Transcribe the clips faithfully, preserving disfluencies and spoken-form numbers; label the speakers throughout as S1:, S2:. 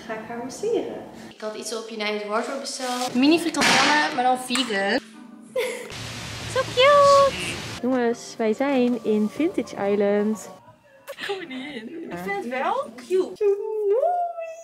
S1: ga ik haar masseren.
S2: Ik had iets op United Wardrobe besteld. Mini frikandellen, maar dan vegan. Zo cute!
S1: Jongens, wij zijn in Vintage Island.
S2: Ik kom er niet in. Ik vind het wel cute.
S1: Zo mooi!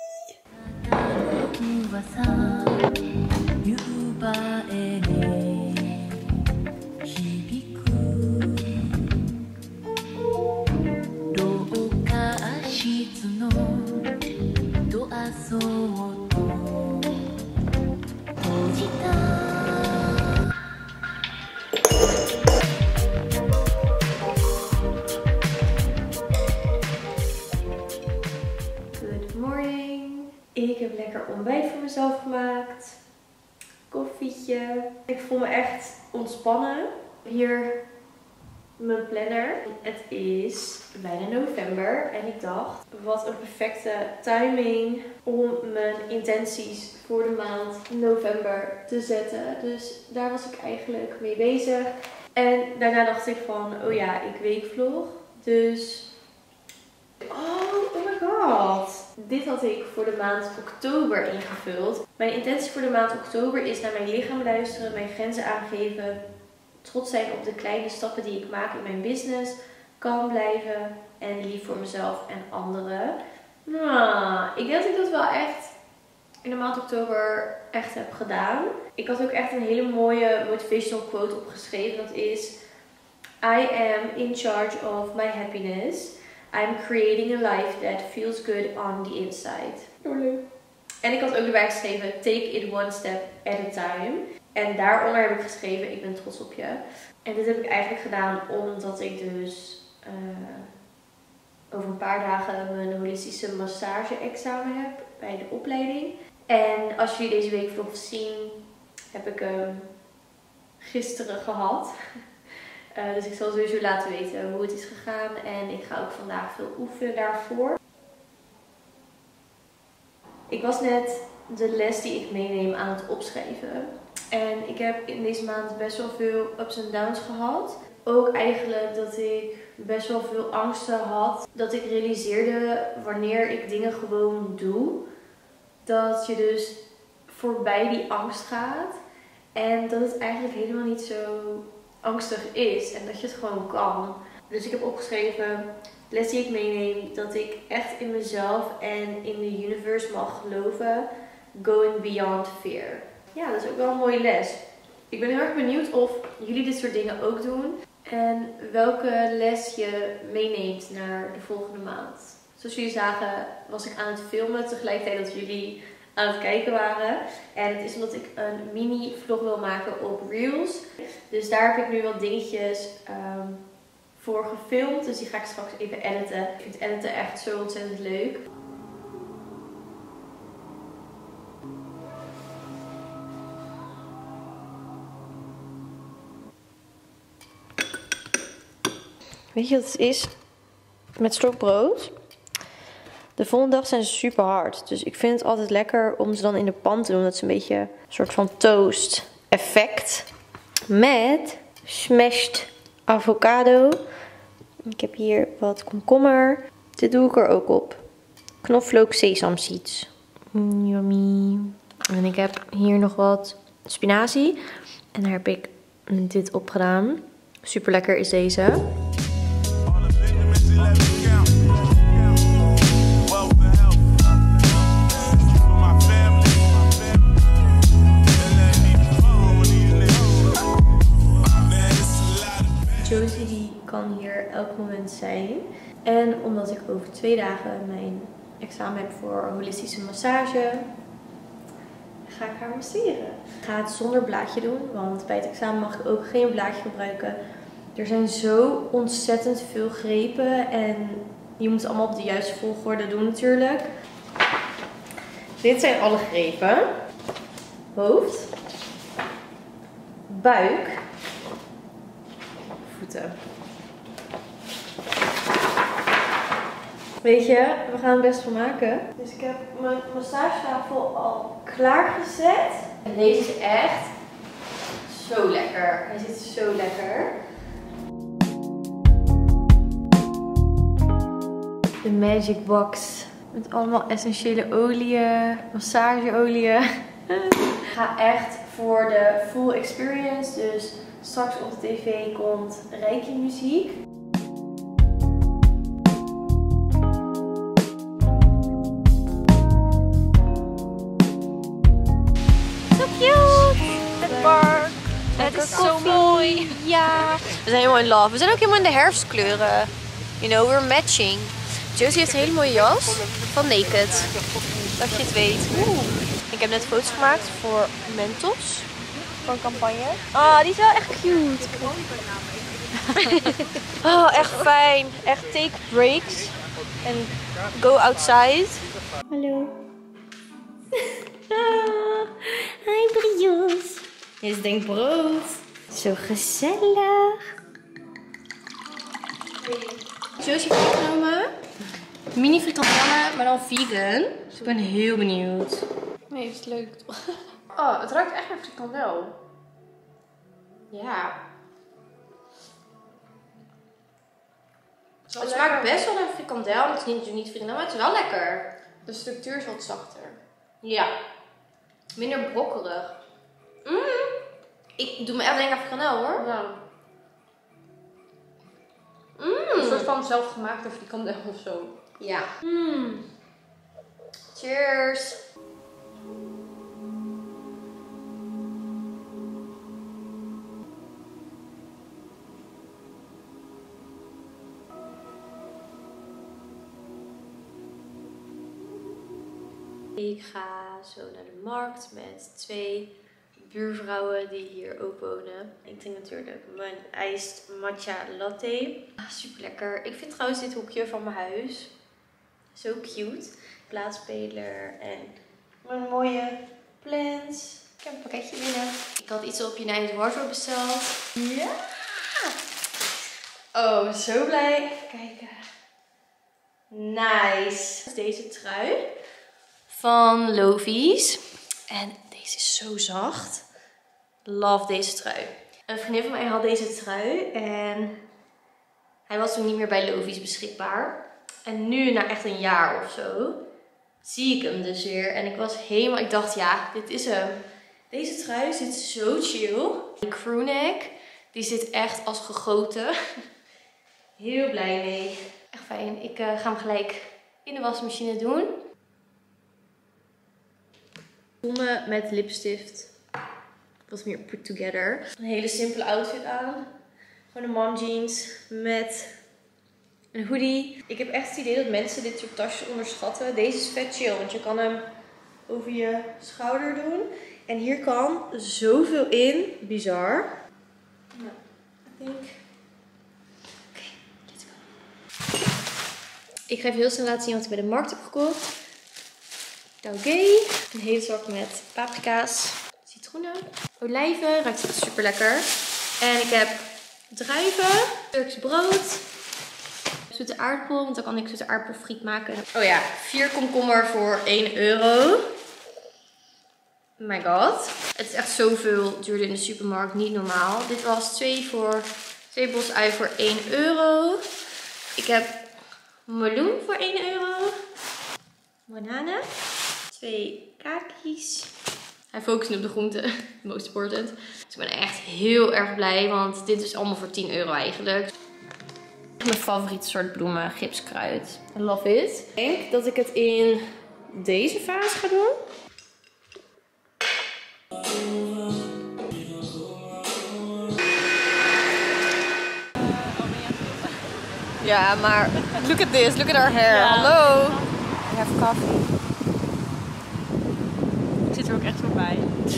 S1: Good morning. Ik heb lekker ontbijt voor mezelf gemaakt. Koffietje. Ik voel me echt ontspannen. Hier mijn planner. Het is bijna november en ik dacht, wat een perfecte timing om mijn intenties voor de maand november te zetten. Dus daar was ik eigenlijk mee bezig. En daarna dacht ik van, oh ja, ik weekvlog. Dus, oh, oh my god. Dit had ik voor de maand oktober ingevuld. Mijn intentie voor de maand oktober is naar mijn lichaam luisteren, mijn grenzen aangeven, trots zijn op de kleine stappen die ik maak in mijn business, kalm blijven en lief voor mezelf en anderen. Nou, ik denk dat ik dat wel echt in de maand oktober echt heb gedaan. Ik had ook echt een hele mooie motivational quote opgeschreven. Dat is: I am in charge of my happiness. I'm creating a life that feels good on the inside. Oh, leuk. En ik had ook erbij geschreven: take it one step at a time. En daaronder heb ik geschreven: ik ben trots op je. En dit heb ik eigenlijk gedaan omdat ik dus uh, over een paar dagen mijn holistische massage-examen heb bij de opleiding. En als jullie deze week vlog zien, heb ik hem gisteren gehad. Uh, dus ik zal sowieso laten weten hoe het is gegaan. En ik ga ook vandaag veel oefenen daarvoor. Ik was net de les die ik meeneem aan het opschrijven. En ik heb in deze maand best wel veel ups en downs gehad. Ook eigenlijk dat ik best wel veel angsten had. Dat ik realiseerde wanneer ik dingen gewoon doe, dat je dus voorbij die angst gaat. En dat het eigenlijk helemaal niet zo angstig is. En dat je het gewoon kan. Dus ik heb opgeschreven, de les die ik meeneem, dat ik echt in mezelf en in de universe mag geloven. Going beyond fear. Ja, dat is ook wel een mooie les. Ik ben heel erg benieuwd of jullie dit soort dingen ook doen. En welke les je meeneemt naar de volgende maand. Zoals jullie zagen was ik aan het filmen tegelijkertijd dat jullie aan het kijken waren. En het is omdat ik een mini vlog wil maken op Reels. Dus daar heb ik nu wat dingetjes um, voor gefilmd. Dus die ga ik straks even editen. Ik vind editen echt zo ontzettend leuk. Weet je wat het is? Met stokbrood. De volgende dag zijn ze super hard. Dus ik vind het altijd lekker om ze dan in de pan te doen. Dat is een beetje een soort van toast effect. Met smashed avocado. Ik heb hier wat komkommer. Dit doe ik er ook op. Knoflook sesamseeds. Mm, yummy. En ik heb hier nog wat spinazie. En daar heb ik dit op gedaan. Super lekker is deze. Josie die kan hier elk moment zijn. En omdat ik over twee dagen mijn examen heb voor holistische massage, ga ik haar masseren. Ik ga het zonder blaadje doen, want bij het examen mag ik ook geen blaadje gebruiken. Er zijn zo ontzettend veel grepen en je moet het allemaal op de juiste volgorde doen natuurlijk. Dit zijn alle grepen. Hoofd, buik, voeten. Weet je, we gaan het best van maken. Dus ik heb mijn massagetafel al klaargezet. En deze is echt zo lekker. Hij zit zo lekker. De Magic Box Met allemaal essentiële oliën, massageolieën. Ik ga echt voor de full experience. Dus straks op de tv komt Reiki muziek.
S2: Zo cute! Het park. Het is zo mooi. Ja. We zijn helemaal in love. We zijn ook helemaal in de herfstkleuren. You know, we're matching. Josie heeft een hele mooie jas van Naked. Dat je het weet. Oeh. Ik heb net foto's gemaakt voor Mentos. Voor een campagne. Ah, die is wel echt cute. Oh, echt fijn. Echt take breaks. En go outside.
S1: Hallo. Ah, hi Brios. Dit is denk brood. Zo gezellig.
S2: Josie heeft meegenomen. Mini frikandellen, maar dan vegan. Dus ik ben heel benieuwd. Nee, het is leuk toch?
S1: Oh, het ruikt echt naar frikandel.
S2: Ja.
S1: Het,
S2: Het smaakt best wel naar frikandel. Het is niet, niet frikandel, maar het is wel lekker.
S1: De structuur is wat zachter.
S2: Ja. Minder brokkerig. Mm. Ik doe me echt denken aan frikandel hoor.
S1: Nou,
S2: Mm.
S1: een soort van zelfgemaakte frikandel of zo.
S2: Ja. Mm. Cheers. Ik ga zo naar de markt met twee buurvrouwen die hier ook wonen. Ik drink natuurlijk mijn iced matcha latte. Ah, super lekker. Ik vind trouwens dit hoekje van mijn huis zo cute. Plaatspeler en mijn mooie plants. Ik heb een pakketje binnen. Ik had iets op United Wardrobe besteld. Ja! Oh, zo blij. Even kijken. Nice. Deze trui van Lovies. En deze is zo zacht. Love deze trui. Een vriendin van mij had deze trui. En hij was toen niet meer bij Lovies beschikbaar. En nu, na echt een jaar of zo, zie ik hem dus weer. En ik was helemaal... Ik dacht, ja, dit is hem. Deze trui zit zo chill. Die crewneck, die zit echt als gegoten. Heel blij mee. Echt fijn. Ik uh, ga hem gelijk in de wasmachine doen. Schoenen met lipstift. Wat meer put together. Een hele simpele outfit aan. Gewoon een mom jeans met een hoodie. Ik heb echt het idee dat mensen dit soort tasjes onderschatten. Deze is vet chill, want je kan hem over je schouder doen. En hier kan zoveel in. Bizar. Nou, ik denk... Oké, let's go. Ik ga even heel snel laten zien wat ik bij de markt heb gekocht. Taugé. Een hele zak met paprika's, citroenen, olijven. Ruikt echt super lekker. En ik heb druiven, Turks brood, zoete aardappel, want dan kan ik zoete aardappelfriet maken. Oh ja, vier komkommer voor één euro. Oh my god. Het is echt zoveel duurder in de supermarkt, niet normaal. Dit was twee voor twee bos ui voor één euro. Ik heb meloen voor één euro. Bananen. Twee kakies. Hij focust nu op de groenten. Most important. Dus ik ben echt heel erg blij. Want dit is allemaal voor tien euro eigenlijk. Mijn favoriete soort bloemen. Gipskruid. I love it. Ik denk dat ik het in deze vaas ga doen. Ja, maar look at this. Look at our hair. Ja. Hallo. I have coffee.
S3: Ik zit er ook echt voorbij.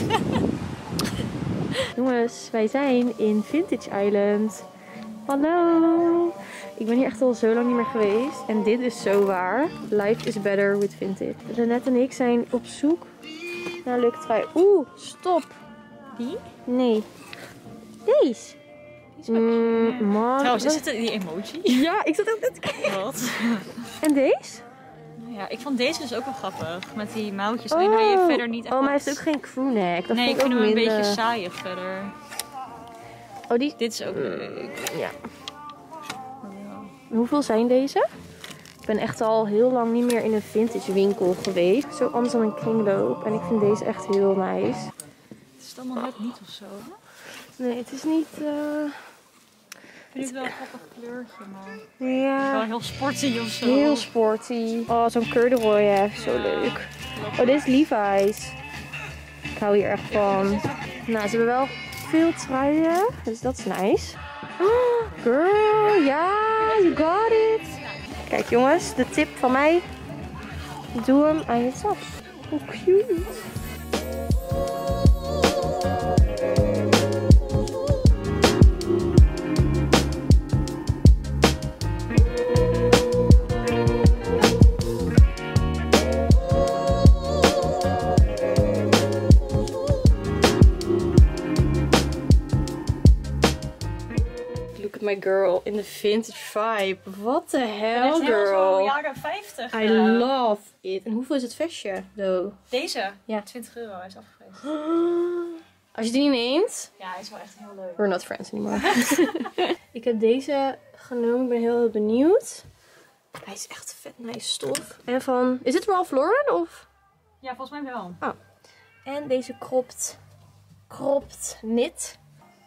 S1: Jongens, wij zijn in Vintage Island. Hallo. Ik ben hier echt al zo lang niet meer geweest. En dit is zo waar. Life is better with vintage. Renette en ik zijn op zoek naar een leuke trui. Oeh, stop.
S3: Die?
S1: Nee. Deze.
S3: Die is
S1: mm, man.
S3: Trouwens, is het die emoji?
S1: Ja, ik zat ook net te kijken.
S3: Wat?
S1: En deze?
S3: Ja, ik vond deze dus ook wel grappig. Met die mouwtjes. Alleen wil je verder niet echt.
S1: Oh, maar hij heeft ook geen crewneck. Dat
S3: nee,
S1: vind
S3: ik
S1: ik
S3: vind
S1: ook
S3: hem een
S1: minder...
S3: beetje saaiig verder.
S1: Oh, die...
S3: Dit is ook leuk.
S1: Ja. Hoeveel zijn deze?
S2: Ik ben echt al heel lang niet meer in een vintage winkel geweest. Zo anders dan een kringloop. En ik vind deze echt heel nice.
S3: Het is allemaal net niet of zo, hè?
S2: Nee, het is niet... Uh...
S3: Ik vind het wel een grappig kleurtje, maar...
S2: Ja.
S3: Wel heel sporty of zo.
S2: Heel sporty. Oh, zo'n corduroy, hè. Zo
S3: ja.
S2: leuk. Oh, dit is Levi's. Ik hou hier echt van. Nou, ze hebben wel veel truien. Dus dat is nice. Oh, girl, ja, you got it. Kijk jongens, de tip van mij. Doe hem aan jezelf. Hoe cute. My girl in de vintage vibe. What the hell, girl?
S3: Zo jaren vijftig.
S2: I uh... love it. En hoeveel is het vestje, though?
S3: Deze?
S2: Ja.
S3: twintig euro. Hij is afgevraagd.
S2: Als je die niet neemt...
S3: Ja, hij is wel echt heel leuk.
S2: We're not friends anymore. Ik heb deze genomen. Ik ben heel, heel benieuwd. Hij is echt vet nice stof. En van... Is het Ralph Lauren of?
S3: Ja, volgens mij wel.
S2: Oh. En deze cropped... Cropped knit.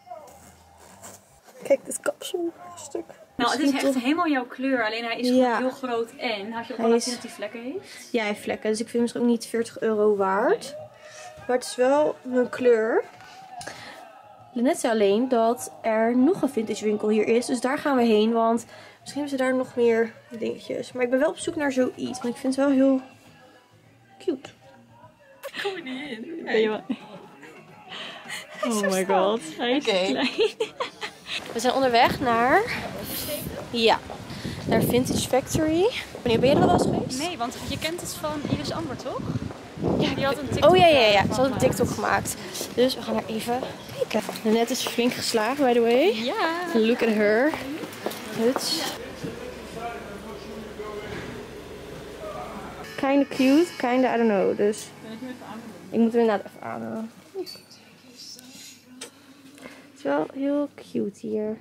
S2: Kijk, dit kapselstuk.
S3: Nou, het is echt helemaal jouw kleur. Alleen hij is
S2: ja.
S3: gewoon heel groot en had je ook wel laten zien dat hij vlekken heeft?
S2: Ja, hij heeft vlekken. Dus ik vind hem ook niet veertig euro waard. Maar het is wel mijn kleur. Net zei alleen dat er nog een vintage winkel hier is. Dus daar gaan we heen. Want misschien hebben ze daar nog meer dingetjes. Maar ik ben wel op zoek naar zoiets. Want ik vind het wel heel cute.
S3: Ik kom er niet in.
S2: Nee.
S3: Nee. Oh my god. Hij is okay. Klein.
S2: We zijn onderweg naar... Ja. Naar Vintage Factory. Wanneer ben je er al wel eens geweest?
S3: Nee, want je kent het van Iris Amber, toch?
S2: Ja,
S3: die had een TikTok.
S2: Oh ja, ja, ja. Ze had een TikTok gemaakt. Dus we gaan er even kijken. Net is flink geslagen, by the way.
S3: Ja.
S2: Look at her. Huts. Kinda cute, kinda I don't know. Dus ik moet hem inderdaad even aandoen. Het is wel heel cute hier.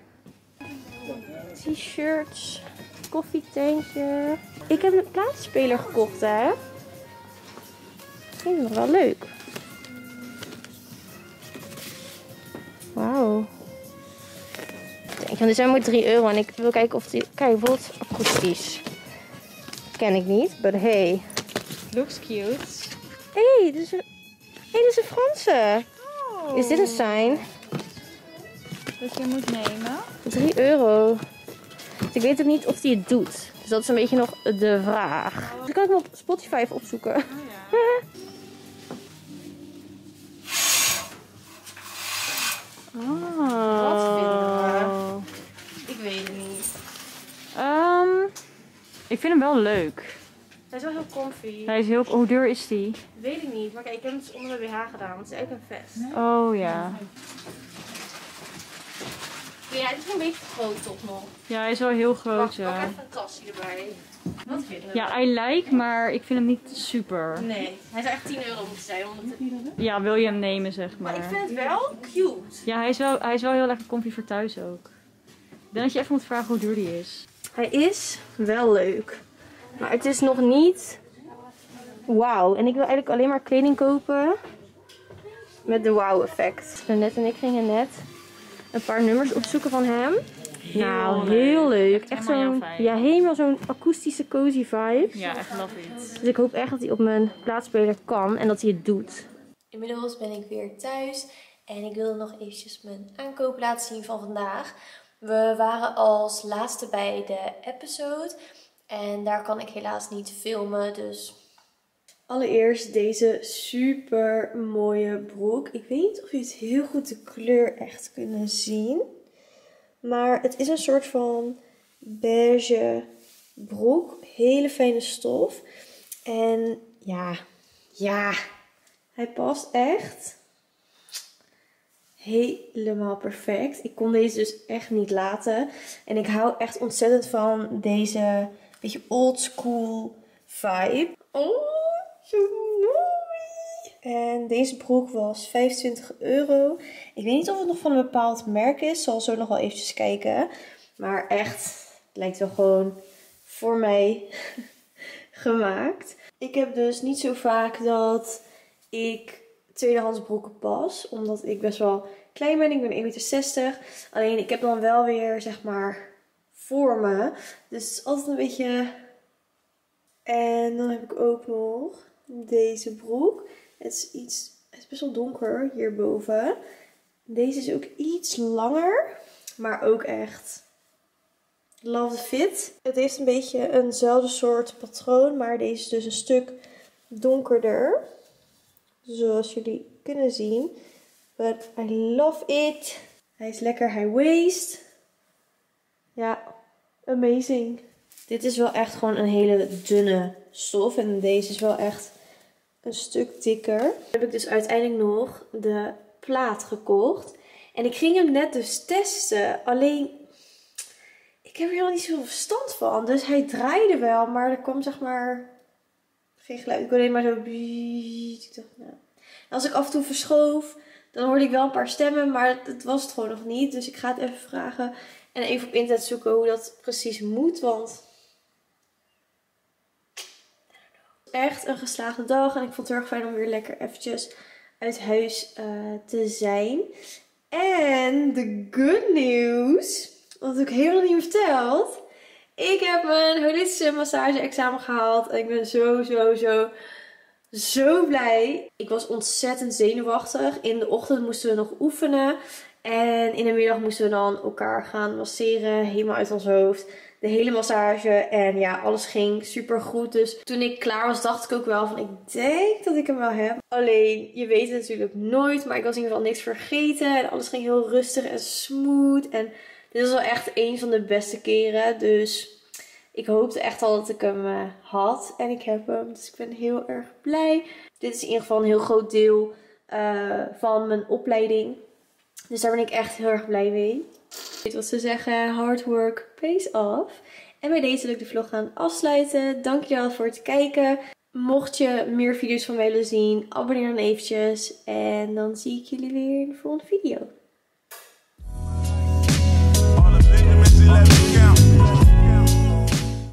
S2: T-shirts, koffietentje. Ik heb een plaatspeler gekocht, hè. Ik vind het nog wel leuk. Wauw. Want dit zijn maar drie euro en ik wil kijken of die... Kijk, bijvoorbeeld akoestisch. Ken ik niet, but hey.
S3: Looks cute.
S2: Hé, hey, dit is een... Hey, dit is een Franse.
S3: Oh.
S2: Is dit een sign?
S3: Dat je moet nemen.
S2: drie euro. Dus ik weet ook niet of die het doet. Dus dat is een beetje nog de vraag. Dus kan ik hem op Spotify even opzoeken.
S3: Oh ja.
S2: Oh.
S1: Wat vinden we? Ik weet het niet.
S3: Um, ik vind hem wel leuk.
S2: Hij is wel heel comfy.
S3: Hij is heel... Hoe duur is die?
S2: Weet ik niet. Maar kijk, ik heb hem dus onder mijn B H gedaan. Want het is eigenlijk een vest.
S3: Oh ja.
S2: Ja, het is een beetje groot toch nog.
S3: Ja, hij is wel heel groot.
S2: Wacht,
S3: Ja.
S2: pak even een tasje erbij. Wat vinden we?
S3: Ja, I like, maar ik vind hem niet super.
S2: Nee, hij zou echt tien euro moeten zijn. Omdat het...
S3: Ja, wil je hem nemen, zeg maar.
S2: Maar ik vind het wel cute.
S3: Ja, hij is wel, hij is wel heel lekker comfy voor thuis ook. Ik denk dat je even moet vragen hoe duur die is.
S2: Hij is wel leuk. Maar het is nog niet... Wauw. En ik wil eigenlijk alleen maar kleding kopen met de wow effect. Net en ik gingen net een paar nummers opzoeken van hem.
S3: Heel
S2: nou,
S3: leuk.
S2: heel leuk.
S3: Echt
S2: Echt
S3: helemaal
S2: zo'n,
S3: jouw vibe.
S2: ja, helemaal zo'n akoestische cozy vibe.
S3: Ja, echt love it.
S2: Dus ik hoop echt dat hij op mijn plaatspeler kan en dat hij het doet. Inmiddels ben ik weer thuis en ik wilde nog eventjes mijn aankoop laten zien van vandaag. We waren als laatste bij de episode en daar kan ik helaas niet filmen, dus... Allereerst deze super mooie broek. Ik weet niet of je het heel goed de kleur echt kunnen zien. Maar het is een soort van beige broek. Hele fijne stof. En ja, ja, hij past echt helemaal perfect. Ik kon deze dus echt niet laten. En ik hou echt ontzettend van deze beetje old school vibe. Oh, zo mooi. En deze broek was vijfentwintig euro. Ik weet niet of het nog van een bepaald merk is. Zal zo nog wel eventjes kijken. Maar echt, het lijkt wel gewoon
S1: voor mij gemaakt. Ik heb dus niet zo vaak dat ik tweedehands broeken pas. Omdat ik best wel klein ben. Ik ben één meter zestig. Alleen ik heb dan wel weer zeg maar vormen. Dus het is altijd een beetje... En dan heb ik ook nog deze broek. Het is iets... Het is best wel donker hierboven. Deze is ook iets langer. Maar ook echt... Love the fit. Het heeft een beetje eenzelfde soort patroon. Maar deze is dus een stuk donkerder. Zoals jullie kunnen zien. But I love it. Hij is lekker high waist. Ja, amazing. Dit is wel echt gewoon een hele dunne stof. En deze is wel echt een stuk dikker. Dan heb ik dus uiteindelijk nog de plaat gekocht. En ik ging hem net dus testen. Alleen, ik heb er helemaal niet zoveel verstand van. Dus hij draaide wel. Maar er kwam zeg maar geen geluid. Ik kon alleen maar zo... Ik dacht, nou. En als ik af en toe verschoof, dan hoorde ik wel een paar stemmen. Maar dat was het gewoon nog niet. Dus ik ga het even vragen. En even op internet zoeken hoe dat precies moet. Want... Echt een geslaagde dag. En ik vond het heel erg fijn om weer lekker eventjes uit huis uh, te zijn. En de good news, wat ik helemaal niet verteld. Ik heb mijn holistische massage examen gehaald. En ik ben zo, zo, zo, zo blij. Ik was ontzettend zenuwachtig. In de ochtend moesten we nog oefenen. En in de middag moesten we dan elkaar gaan masseren. Helemaal uit ons hoofd. De hele massage. En ja, alles ging super goed. Dus toen ik klaar was, dacht ik ook wel van... Ik denk dat ik hem wel heb. Alleen, je weet het natuurlijk nooit. Maar ik was in ieder geval niks vergeten. En alles ging heel rustig en smooth. En dit was wel echt een van de beste keren. Dus ik hoopte echt al dat ik hem uh, had. En ik heb hem. Dus ik ben heel erg blij. Dit is in ieder geval een heel groot deel uh, van mijn opleiding. Dus daar ben ik echt heel erg blij mee. Weet wat ze zeggen, hard work pays off. En bij deze wil ik de vlog gaan afsluiten. Dankjewel voor het kijken. Mocht je meer video's van mij willen zien, abonneer dan eventjes. En dan zie ik jullie weer in de volgende video.